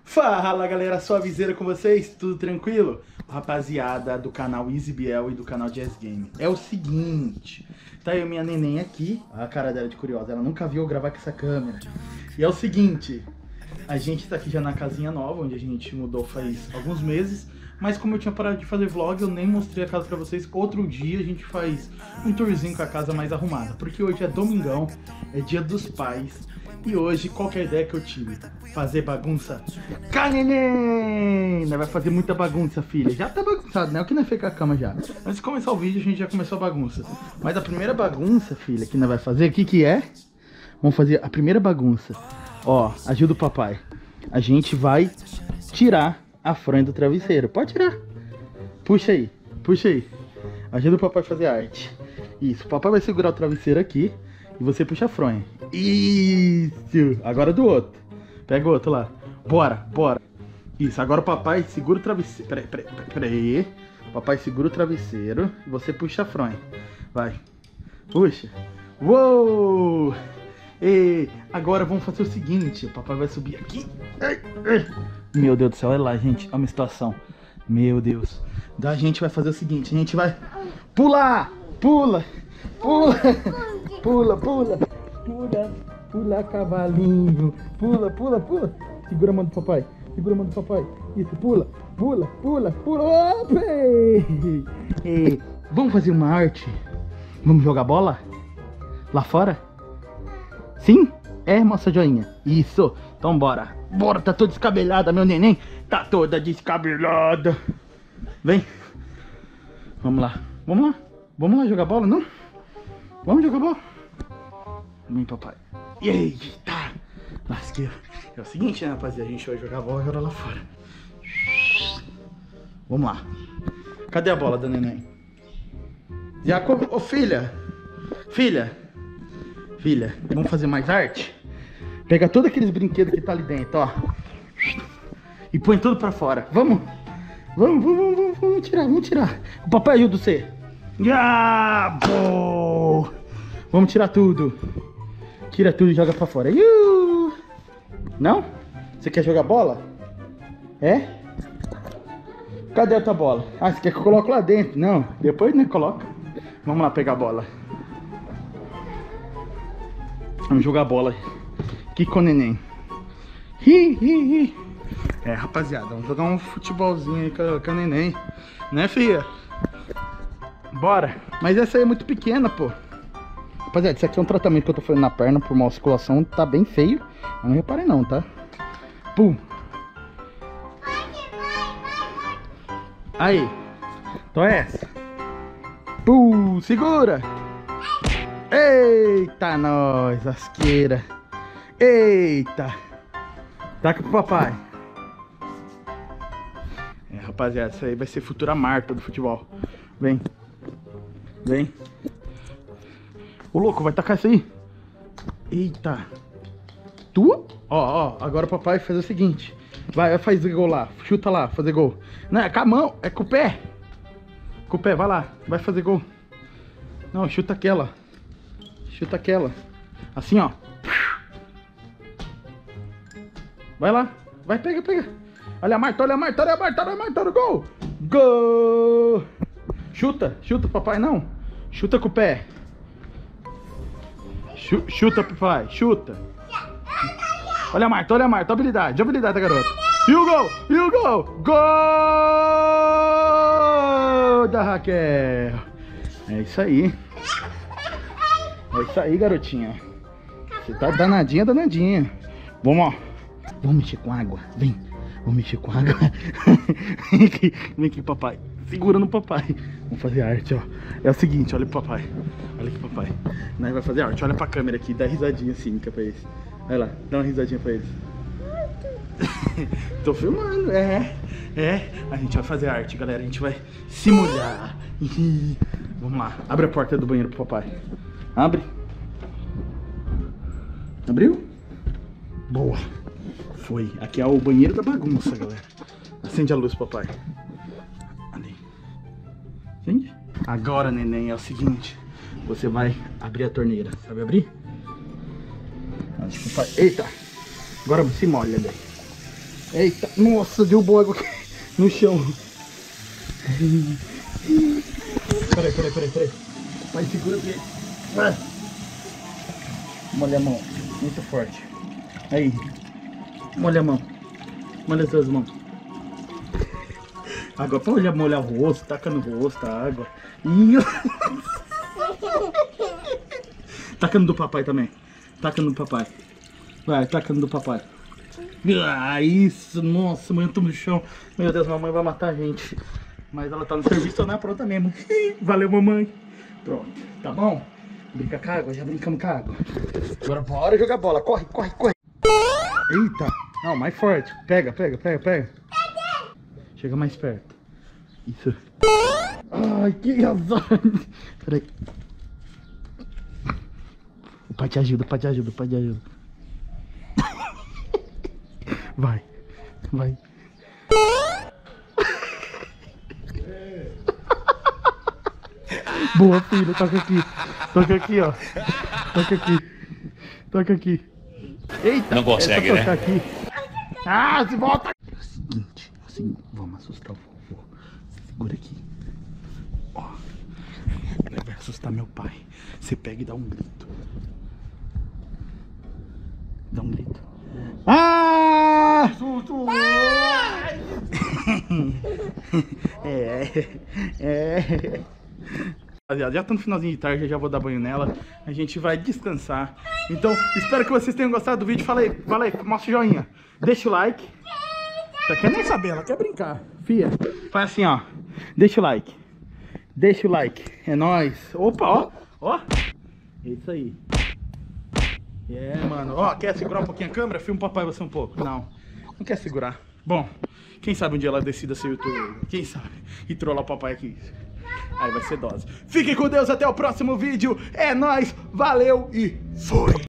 Fala galera, suavizeira com vocês? Tudo tranquilo? Rapaziada do canal EasyBiel e do canal Jazz Game. É o seguinte, tá eu e minha neném aqui, a cara dela de curiosa, ela nunca viu eu gravar com essa câmera. E é o seguinte, a gente tá aqui já na casinha nova, onde a gente mudou faz alguns meses. Mas como eu tinha parado de fazer vlog, eu nem mostrei a casa pra vocês. Outro dia a gente faz um tourzinho com a casa mais arrumada. Porque hoje é domingão, é dia dos pais. E hoje, qual que é a ideia que eu tive? Fazer bagunça com a neném! Vai fazer muita bagunça, filha. Já tá bagunçado, né? O que não fez com a cama já. Antes de começar o vídeo, a gente já começou a bagunça. Mas a primeira bagunça, filha, que nós vai fazer, o que é? Vamos fazer a primeira bagunça. Ó, ajuda o papai. A gente vai tirar a fronha do travesseiro. Pode tirar. Puxa aí, puxa aí. Ajuda o papai a fazer arte. Isso, o papai vai segurar o travesseiro aqui e você puxa a fronha. Isso. Agora do outro. Pega o outro lá. Bora, bora. Isso, agora o papai segura o travesseiro. Peraí. O papai segura o travesseiro e você puxa a fronha. Vai. Puxa. Uou! E agora vamos fazer o seguinte. O papai vai subir aqui. Meu Deus do céu, olha lá, gente. Olha uma situação. Meu Deus. Daí a gente vai fazer o seguinte. A gente vai pular. Pula. Pula. Pula, pula. Pula. Pula, cavalinho. Pula, pula, pula. Segura a mão do papai. Segura a mão do papai. Isso, pula. Pula, pula, pula. Opa! E vamos fazer uma arte? Vamos jogar bola? Lá fora? Sim? É, moça joinha. Isso. Então bora. Bora, tá toda descabelada, meu neném. Tá toda descabelada. Vem. Vamos lá. Vamos lá. Vamos lá jogar bola, não? Vamos jogar bola? Vem, papai. Eita. Lasqueira. É o seguinte, né, rapaziada? A gente vai jogar bola agora lá fora. Vamos lá. Cadê a bola da neném? Jacob, ô filha. Filha. Filha, vamos fazer mais arte? Pega todos aqueles brinquedos que tá ali dentro, ó. E põe tudo pra fora. Vamos? Vamos tirar, vamos tirar. O papai ajuda você. Vamos tirar tudo. Tira tudo e joga pra fora. Não? Você quer jogar bola? É? Cadê a tua bola? Ah, você quer que eu coloque lá dentro? Não, depois né, coloca. Vamos lá pegar a bola. Vamos jogar bola aqui com o neném. É, rapaziada, vamos jogar um futebolzinho aí com a neném. Né, filha? Bora. Mas essa aí é muito pequena, pô. Rapaziada, isso aqui é um tratamento que eu tô fazendo na perna por uma circulação. Tá bem feio. Mas não reparem não, tá? Pum. Aí. Então é essa. Pum, segura. Eita, nós, asqueira. Eita. Taca pro papai. É, rapaziada, essa aí vai ser futura Marta do futebol. Vem. Vem. Ô, louco, vai tacar isso aí? Eita. Tu? Ó, agora o papai faz o seguinte. Vai fazer gol lá. Chuta lá, fazer gol. Não, é com a mão, é com o pé. Com o pé, vai lá. Vai fazer gol. Não, chuta aquela. Chuta aquela. Assim, ó. Vai lá. Vai, pega. Olha a Marta, olha a Marta, olha a Marta, olha a Marta. Gol! Gol! Chuta, papai, não. Chuta com o pé. Chuta, papai, chuta. Olha a Marta, habilidade da garota. E o gol! Gol da Raquel. É isso aí. É isso aí, garotinha. Você tá danadinha. Vamos, ó. Vamos mexer com água. Vem. Vamos mexer com água. Vem aqui, papai. Segura no papai. Vamos fazer arte, ó. É o seguinte, olha pro papai. Olha aqui, papai. Nós vai fazer arte. Olha pra câmera aqui. Dá risadinha cínica pra eles. Olha lá. Dá uma risadinha pra eles. Tô filmando. É. A gente vai fazer arte, galera. A gente vai se molhar. Vamos lá. Abre a porta do banheiro pro papai. Abre. Abriu? Boa. Foi. Aqui é o banheiro da bagunça, galera. Acende a luz, papai. Ali. Acende? Agora, neném, é o seguinte. Você vai abrir a torneira. Sabe abrir? Eita. Agora se molha daí. Eita, nossa, derrubou água aqui no chão. Peraí. Vai, segura aqui. Vai. Molha a mão, muito forte. Aí, molha a mão. Molha as duas mãos. Água pra molhar o rosto, taca no rosto a água. Ih. Taca no do papai também. Taca no do papai. Vai, taca no do papai. Ah, isso, nossa, mãe, eu tô no chão. Meu Deus, mamãe vai matar a gente. Mas ela tá no serviço, não é pronta mesmo. Valeu, mamãe. Pronto, tá bom? Brinca com a água, já brincamos com a água. Agora bora jogar bola. Corre. Eita, não, mais forte. Pega. Chega mais perto. Isso. Ai, que azar. Peraí. O pai te ajuda. Vai. Boa, filha, toca aqui, ó. Toca aqui. Eita, não consegue, né? Aqui. Ah, se volta. É o seguinte, vamos assustar o vovô. Segura aqui. Ó, ela vai assustar meu pai. Você pega e dá um grito. Dá um grito. Ah! Susto! É. Rapaziada, já tá no finalzinho de tarde, eu já vou dar banho nela. A gente vai descansar. Então, espero que vocês tenham gostado do vídeo. Fala aí, mostra o joinha. Deixa o like. Ela quer nem saber, ela quer brincar. Fia, faz assim, ó. Deixa o like. É nóis. Opa, ó. É isso aí. Mano. Ó, quer segurar um pouquinho a câmera? Filma o papai você um pouco. Não quer segurar. Bom, quem sabe um dia ela decida ser youtuber. Quem sabe? E trollar o papai aqui. Aí vai ser dose. Fiquem com Deus, até o próximo vídeo. É nóis, valeu e fui!